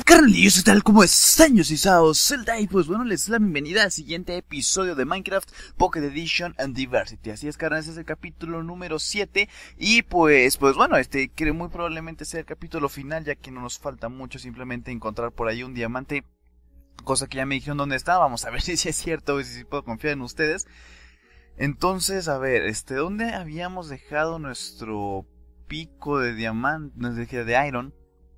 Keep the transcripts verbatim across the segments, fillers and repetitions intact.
Carnalillos, ¿qué tal? ¿Cómo están? Yo soy Sao Zelda y pues bueno, les doy la bienvenida al siguiente episodio de Minecraft Pocket Edition and Diversity. Así es, carnal, este es el capítulo número siete y pues, pues bueno, este que muy probablemente sea el capítulo final, ya que no nos falta mucho, simplemente encontrar por ahí un diamante, cosa que ya me dijeron dónde está. Vamos a ver si es cierto o si puedo confiar en ustedes. Entonces, a ver, este, ¿dónde habíamos dejado nuestro pico de diamante, de iron?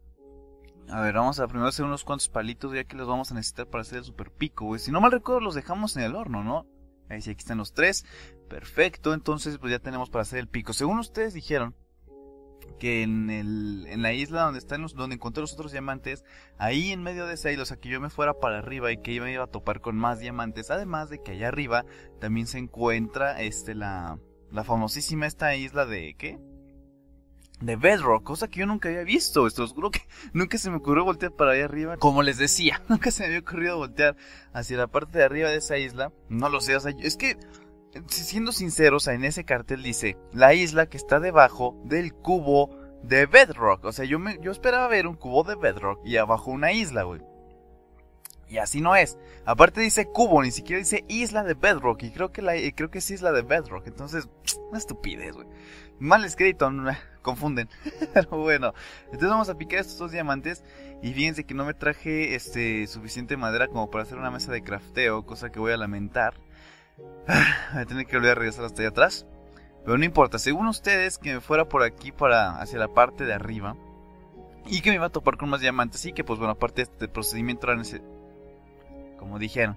A ver, vamos a primero hacer unos cuantos palitos, ya que los vamos a necesitar para hacer el super pico, güey. Si no mal recuerdo, los dejamos en el horno, ¿no? Ahí sí, aquí están los tres. Perfecto, entonces pues ya tenemos para hacer el pico. Según ustedes dijeron que en el en la isla donde están los, donde encontré los otros diamantes, ahí en medio de esa isla, o sea, que yo me fuera para arriba y que yo me iba a topar con más diamantes. Además de que allá arriba también se encuentra este la la famosísima esta isla de ¿qué? De Bedrock, cosa que yo nunca había visto. Esto os juro que nunca se me ocurrió voltear para allá arriba. Como les decía, nunca se me había ocurrido voltear hacia la parte de arriba de esa isla. No lo sé, o sea, es que, siendo sincero, o sea, en ese cartel dice la isla que está debajo del cubo de Bedrock. O sea, yo, me, yo esperaba ver un cubo de Bedrock y abajo una isla, güey. Y así no es. Aparte dice cubo, ni siquiera dice isla de Bedrock. Y creo que la creo que es isla de Bedrock. Entonces, una estupidez, güey. Mal escrito, no, confunden. Pero bueno, entonces vamos a picar estos dos diamantes. Y fíjense que no me traje este suficiente madera como para hacer una mesa de crafteo, cosa que voy a lamentar. Voy a tener que volver a regresar hasta allá atrás. Pero no importa, según ustedes que me fuera por aquí para hacia la parte de arriba y que me iba a topar con más diamantes. Y que pues bueno, aparte de este procedimiento era ese, como dijeron.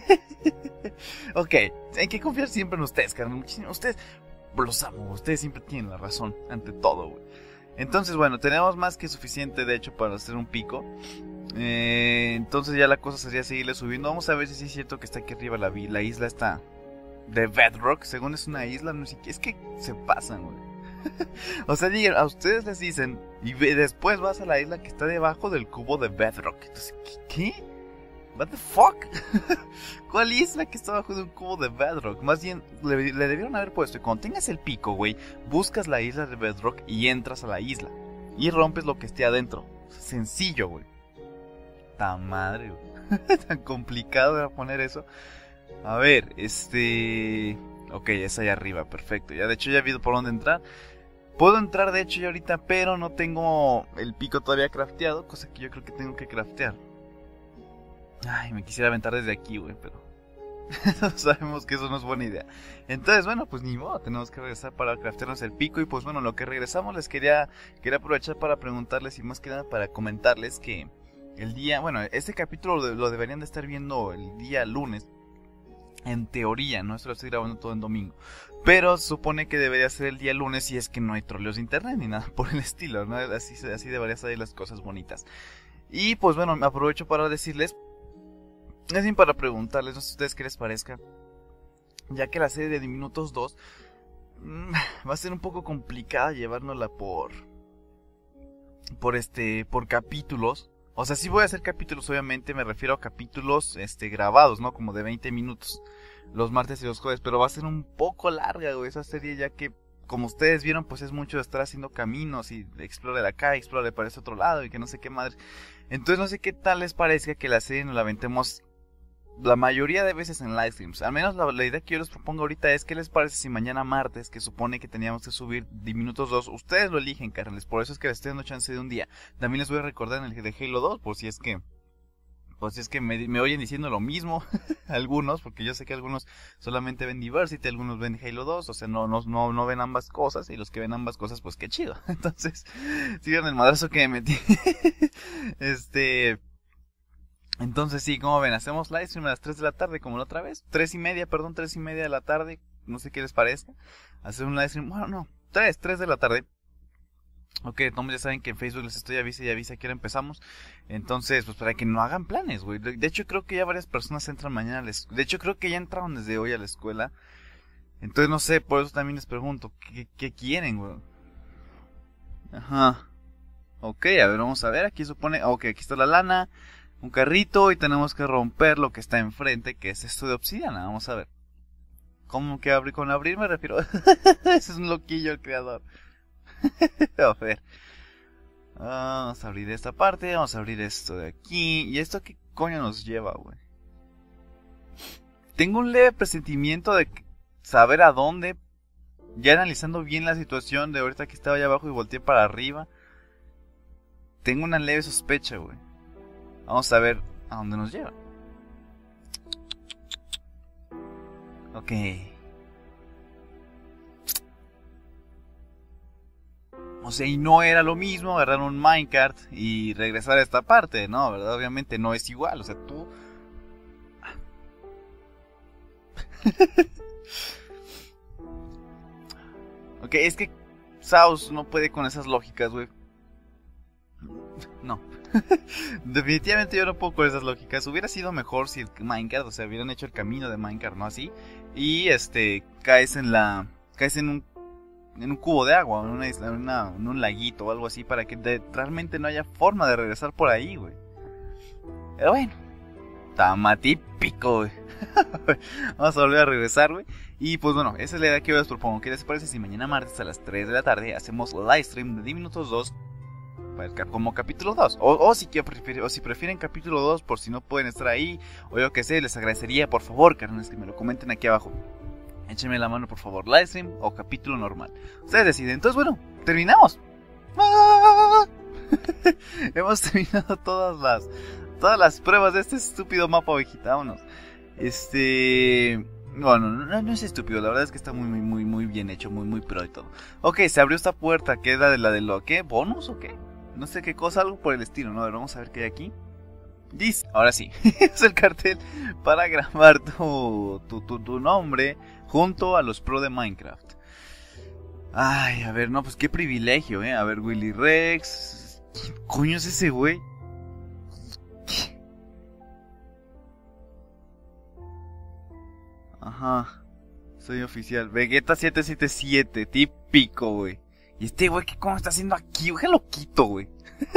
Ok, hay que confiar siempre en ustedes, carnal. Muchísimo. Ustedes los amo, ustedes siempre tienen la razón ante todo, güey. Entonces, bueno, tenemos más que suficiente, de hecho, para hacer un pico. Eh, entonces ya la cosa sería seguirle subiendo. Vamos a ver si sí es cierto que está aquí arriba la, la isla está de Bedrock. Según es una isla, no sé qué. Es que se pasan, güey. O sea, a ustedes les dicen y después vas a la isla que está debajo del cubo de Bedrock. Entonces, ¿qué? ¿Qué? What the fuck? ¿Cuál isla que está bajo de un cubo de Bedrock? Más bien, le, le debieron haber puesto. Y cuando tengas el pico, güey, buscas la isla de Bedrock y entras a la isla. Y rompes lo que esté adentro. Sencillo, güey. Tan madre, güey. Tan complicado era poner eso. A ver, este... Ok, es allá arriba, perfecto. Ya de hecho ya he visto por dónde entrar. Puedo entrar de hecho ya ahorita, pero no tengo el pico todavía crafteado. Cosa que yo creo que tengo que craftear. Ay, me quisiera aventar desde aquí, güey, pero sabemos que eso no es buena idea. Entonces, bueno, pues ni modo, tenemos que regresar para craftearnos el pico. Y pues bueno, lo que regresamos les quería, quería aprovechar para preguntarles y más que nada para comentarles que el día, bueno, este capítulo lo, lo deberían de estar viendo el día lunes. En teoría, no, esto lo estoy grabando todo en domingo. Pero se supone que debería ser el día lunes si es que no hay troleos de internet ni nada por el estilo, ¿no? Así, así deberían salir las cosas bonitas. Y pues bueno, me aprovecho para decirles, es bien para preguntarles, no sé a ustedes qué les parezca, ya que la serie de Diminutos dos mmm, va a ser un poco complicada llevárnosla por por este por capítulos. O sea, sí voy a hacer capítulos, obviamente, me refiero a capítulos este grabados, ¿no? Como de veinte minutos los martes y los jueves, pero va a ser un poco larga, güey, esa serie, ya que como ustedes vieron, pues es mucho de estar haciendo caminos y explore de acá, explore para ese otro lado y que no sé qué madre. Entonces no sé qué tal les parezca que la serie nos la aventemos la mayoría de veces en live streams. Al menos la, la idea que yo les propongo ahorita es, ¿qué les parece si mañana martes, que supone que teníamos que subir Diminutos dos, ustedes lo eligen, carnales? Por eso es que les estoy dando chance de un día. También les voy a recordar en el de Halo dos, por si es que pues si es que me, me oyen diciendo lo mismo algunos, porque yo sé que algunos solamente ven Diversity, algunos ven Halo dos, o sea, no, no, no, no ven ambas cosas, y los que ven ambas cosas, pues qué chido. Entonces, sigan el madrazo que me metí. este... Entonces sí, como ven, hacemos live stream a las tres de la tarde como la otra vez. tres y media, perdón, tres y media de la tarde. No sé qué les parezca. Hacer un live stream, bueno, no, tres, tres de la tarde. Ok, todos ya saben que en Facebook les estoy avisa y avisa que ahora empezamos. Entonces, pues para que no hagan planes, güey. De hecho, creo que ya varias personas entran mañana a la escuela. De hecho, creo que ya entraron desde hoy a la escuela. Entonces, no sé, por eso también les pregunto, ¿qué, qué quieren, güey? Ajá. Ok, a ver, vamos a ver, aquí supone... Ok, aquí está la lana, un carrito y tenemos que romper lo que está enfrente, que es esto de obsidiana. Vamos a ver. ¿Cómo que abrir? Con abrir me refiero... Ese es un loquillo el creador. A ver. Ah, vamos a abrir esta parte, vamos a abrir esto de aquí. ¿Y esto qué coño nos lleva, güey? Tengo un leve presentimiento de saber a dónde. Ya analizando bien la situación de ahorita que estaba allá abajo y volteé para arriba. Tengo una leve sospecha, güey. Vamos a ver a dónde nos lleva. Ok. O sea, y no era lo mismo agarrar un minecart y regresar a esta parte, ¿no? ¿Verdad? Obviamente no es igual, o sea, tú... Ok, es que Saus no puede con esas lógicas, güey. No. Definitivamente yo no puedo con esas lógicas. Hubiera sido mejor si el minecart, o sea, hubieran hecho el camino de minecart, ¿no? Así. Y, este, caes en la... Caes en un en un cubo de agua, en una isla, en, una, en un laguito o algo así, para que de, realmente no haya forma de regresar por ahí, güey. Pero bueno, tama típico, güey. Vamos a volver a regresar, güey. Y pues bueno, esa es la idea que yo les propongo. ¿Qué les parece si mañana martes a las tres de la tarde hacemos live stream de diez minutos dos para el, como capítulo dos? O, o, si, o si prefieren capítulo dos por si no pueden estar ahí, o yo que sé, les agradecería por favor, carnales, que me lo comenten aquí abajo. Échenme la mano por favor, livestream o capítulo normal. Ustedes deciden. Entonces bueno, terminamos. ¡Ah! Hemos terminado todas las Todas las pruebas de este estúpido mapa, ovejita. Vámonos. Este... Bueno, no, no es estúpido, la verdad es que está muy, muy, muy, muy bien hecho, muy, muy pro y todo. Ok, se abrió esta puerta, que es la de la de lo... ¿Qué? ¿Bonus o qué? No sé qué cosa, algo por el estilo, ¿no? A ver, vamos a ver qué hay aquí. Dice, ahora sí, es el cartel para grabar tu, tu, tu, tu nombre junto a los pro de Minecraft. Ay, a ver, no, pues qué privilegio, eh. A ver, Willy Rex. ¿Qué coño es ese güey? Ajá, soy oficial. Vegeta siete siete siete, típico, güey. Y este güey, ¿qué cómo está haciendo aquí? Güey, lo quito, güey.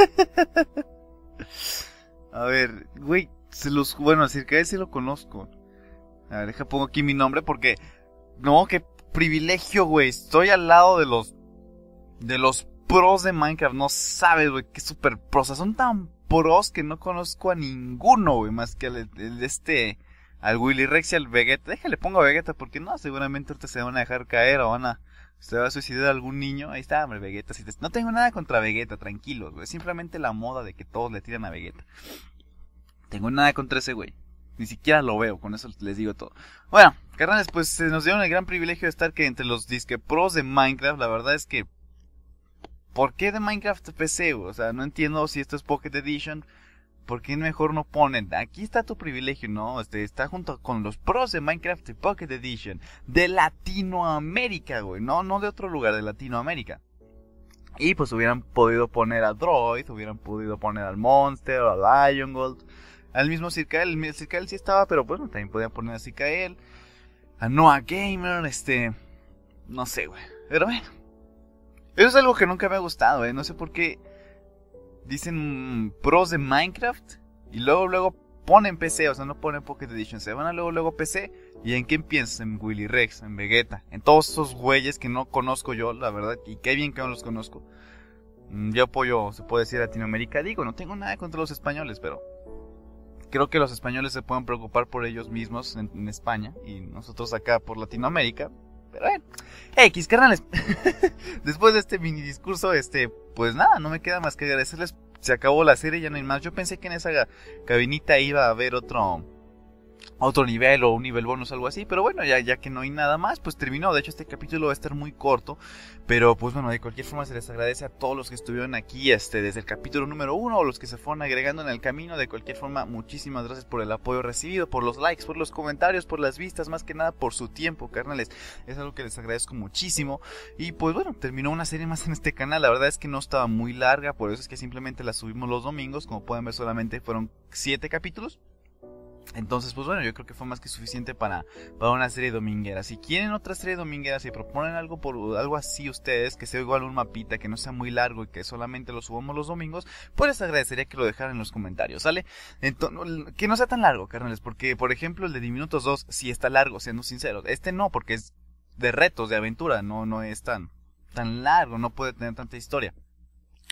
A ver, güey, se los... Bueno, decir que a ese lo conozco. A ver, deja pongo aquí mi nombre porque... No, qué privilegio, güey. Estoy al lado de los... De los pros de Minecraft. No sabes, güey, qué super pros. O sea, son tan pros que no conozco a ninguno, güey. Más que el, el este... Al Willy Rex y al Vegeta. Déjale, pongo a Vegeta porque no, seguramente ahorita se van a dejar caer o van a... Se va a suicidar algún niño. Ahí está, hombre, Vegeta. Si te... No tengo nada contra Vegeta, tranquilos, güey. Simplemente la moda de que todos le tiran a Vegeta. Tengo nada contra ese güey. Ni siquiera lo veo, con eso les digo todo. Bueno, carnales, pues se nos dieron el gran privilegio de estar que entre los disque pros de Minecraft. La verdad es que... ¿Por qué de Minecraft P C, güey? O sea, no entiendo si esto es Pocket Edition. ¿Por qué mejor no ponen? Aquí está tu privilegio, ¿no? Este, está junto con los pros de Minecraft Pocket Edition. De Latinoamérica, güey. No, no de otro lugar, de Latinoamérica. Y pues hubieran podido poner a Droid, hubieran podido poner al Monster, al Lion Gold, al mismo Circael. El Circael sí estaba, pero bueno, también podían poner a Circael, a Noah Gamer, este... No sé, güey. Pero bueno. Eso es algo que nunca me ha gustado, eh. No sé por qué... Dicen pros de Minecraft y luego luego ponen P C, o sea, no ponen Pocket Edition, se van a luego luego P C. ¿Y en quién piensas? En Willy Rex, en Vegeta, en todos esos güeyes que no conozco yo, la verdad, y qué bien que no los conozco. Yo apoyo, se puede decir, Latinoamérica. Digo, no tengo nada contra los españoles, pero creo que los españoles se pueden preocupar por ellos mismos en, en España y nosotros acá por Latinoamérica. Pero bueno, X, carnales. Después de este mini discurso, este, pues nada, no me queda más que agradecerles. Se acabó la serie, ya no hay más. Yo pensé que en esa cabinita iba a haber otro otro nivel o un nivel bonus, algo así. Pero bueno, ya, ya que no hay nada más, pues terminó. De hecho, este capítulo va a estar muy corto. Pero pues bueno, de cualquier forma se les agradece a todos los que estuvieron aquí este, desde el capítulo número uno o los que se fueron agregando en el camino. De cualquier forma, muchísimas gracias por el apoyo recibido, por los likes, por los comentarios, por las vistas, más que nada por su tiempo, carnales. Es algo que les agradezco muchísimo. Y pues bueno, terminó una serie más en este canal. La verdad es que no estaba muy larga, por eso es que simplemente la subimos los domingos. Como pueden ver, solamente fueron siete capítulos. Entonces, pues bueno, yo creo que fue más que suficiente para, para una serie dominguera. Si quieren otra serie dominguera, si proponen algo por algo así ustedes, que sea igual un mapita, que no sea muy largo y que solamente lo subamos los domingos, pues les agradecería que lo dejaran en los comentarios, ¿sale? Entonces, que no sea tan largo, carnales, porque por ejemplo el de diez minutos dos sí está largo, siendo sinceros. Este no, porque es de retos, de aventura, no, no es tan, tan largo, no puede tener tanta historia.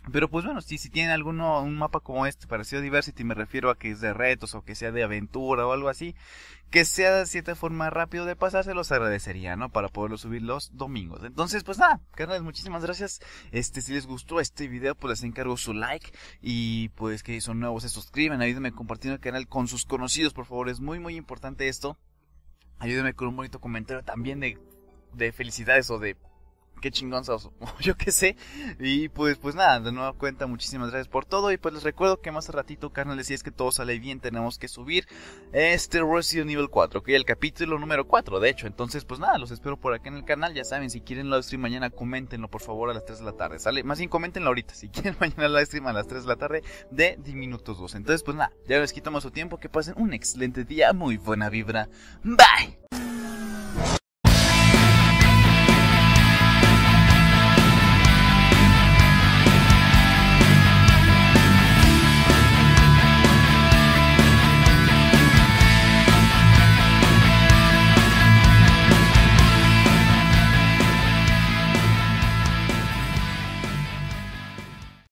Pero pues bueno, si, si tienen alguno, un mapa como este parecido a Diversity, me refiero a que es de retos o que sea de aventura o algo así, que sea de cierta forma rápido de pasar, se los agradecería, ¿no? Para poderlo subir los domingos. Entonces, pues nada, carnales, muchísimas gracias. Este, si les gustó este video, pues les encargo su like. Y pues que son nuevos, se suscriben, ayúdenme compartiendo el canal con sus conocidos, por favor. Es muy, muy importante esto. Ayúdenme con un bonito comentario también de, de felicidades o de qué chingón sos, yo qué sé. Y pues pues nada, de nueva cuenta, muchísimas gracias por todo. Y pues les recuerdo que más a ratito, carnales, si es que todo sale bien, tenemos que subir este Resident Evil cuatro, que es el capítulo número cuatro, de hecho. Entonces pues nada, los espero por acá en el canal. Ya saben, si quieren live stream mañana, coméntenlo por favor a las tres de la tarde, ¿sale? Más bien coméntenlo ahorita, si quieren mañana live stream a las tres de la tarde de Diminutos dos. Entonces pues nada, ya les quito más su tiempo, que pasen un excelente día, muy buena vibra, bye.